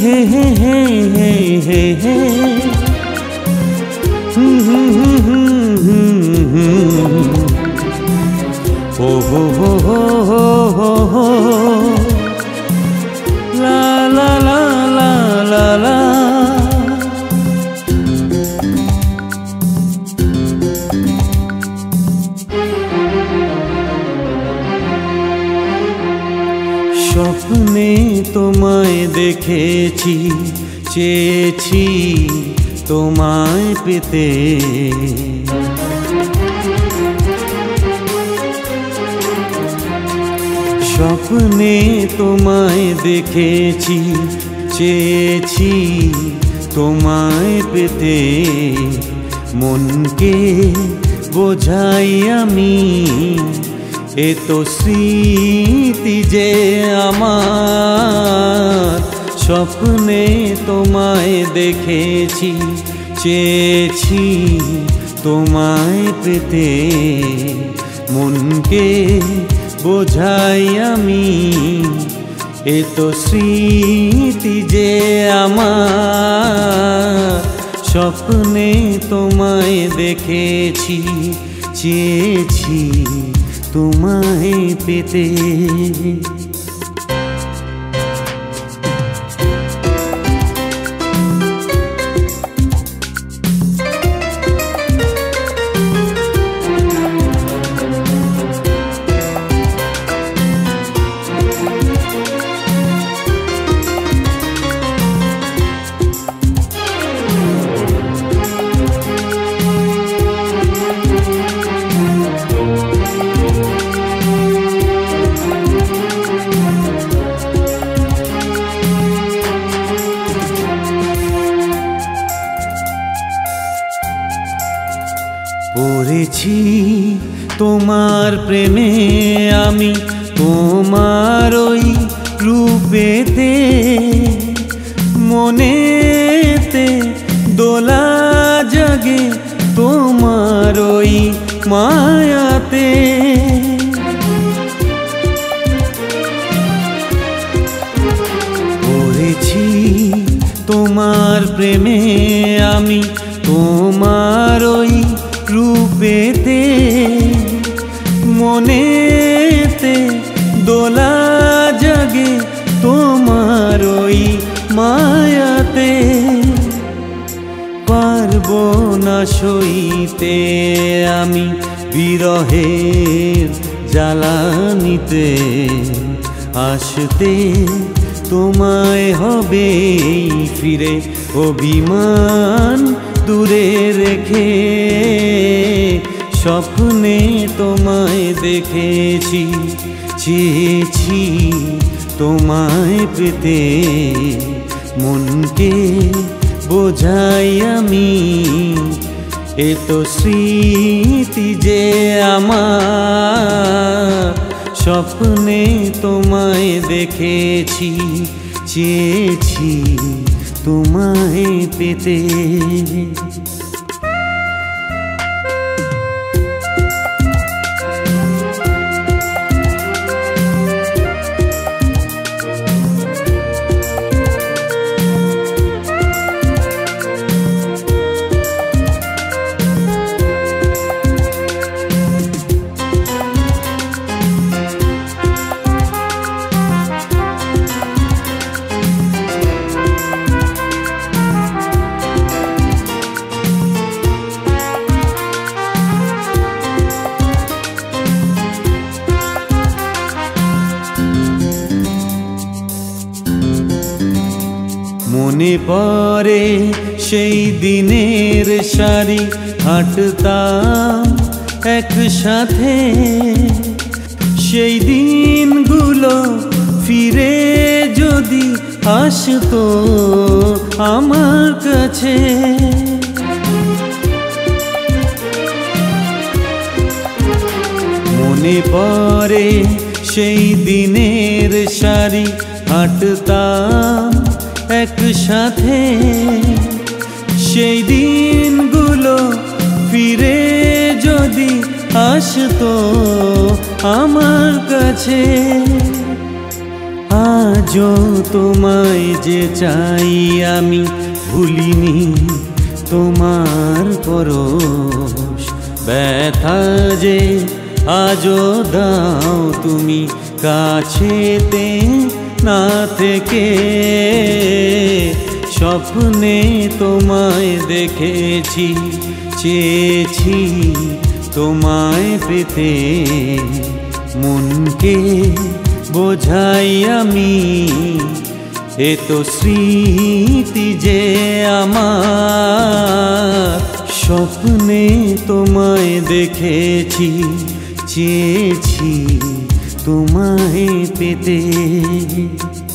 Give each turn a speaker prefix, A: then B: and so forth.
A: हे हे हे हे हे हे ओ हो ला ला ला ला ला ला। স্বপ্নে তোমায় দেখেছি, চেয়েছি তোমায় পেতে, স্বপ্নে তোমায় দেখেছি, চেয়েছি তোমায় পেতে, মনকে বোঝাই আমি এ তো স্মৃতি যে আমার। স্বপ্নে তোমায় দেখেছি, চেয়েছি তোমায় পেতে, মনকে বোঝাই আমি এ তো স্মৃতি যে আমার। স্বপ্নে তোমায় দেখেছি, চেয়েছি তোমায় পেতে। পড়েছি তোমার প্রেমে আমি, তোমার ওই রূপেতে, মনেতে দোলা জাগে তোমার ওই মায়াতে। পড়েছি তোমার প্রেমে আমি, তোমার ওই রূপেতে, মনেতে দোলা জাগে তোমার ওই মায়াতে। পারবো না সইতে আমি বিরহের জ্বালানিতে, আসতে তোমায় হবে ফিরে অভিমান দূরে রেখে। স্বপ্নে তোমায় দেখেছি, চেয়েছি তোমায় পেতে, মনকে বোঝাই আমি এ তো স্মৃতি যে আমার। স্বপ্নে তোমায় দেখেছি, চেয়েছি তোমায় পেতে। মনে পড়ে সেই দিনের সারি, হাঁটতাম একসাথে, সেই দিনগুলো ফিরে যদি আসতো আমার কাছে। মনে পড়ে সেই দিনের সারি, হাঁটতাম একসাথে, সেই দিনগুলো ফিরে যদি আসতো আমার কাছে। আজও তোমায় যে চাই আমি, ভুলিনি তোমার পরশ। ব্যথা যে আজও দাও তুমি, কাছেতে না থেকে। স্বপ্নে তোমায় দেখেছি, চেয়েছি তোমায় পেতে। মনকে বোঝাই আমি, এ তো স্মৃতি যে আমার। স্বপ্নে তোমায় দেখেছি, চেয়েছি তোমায় পেতে।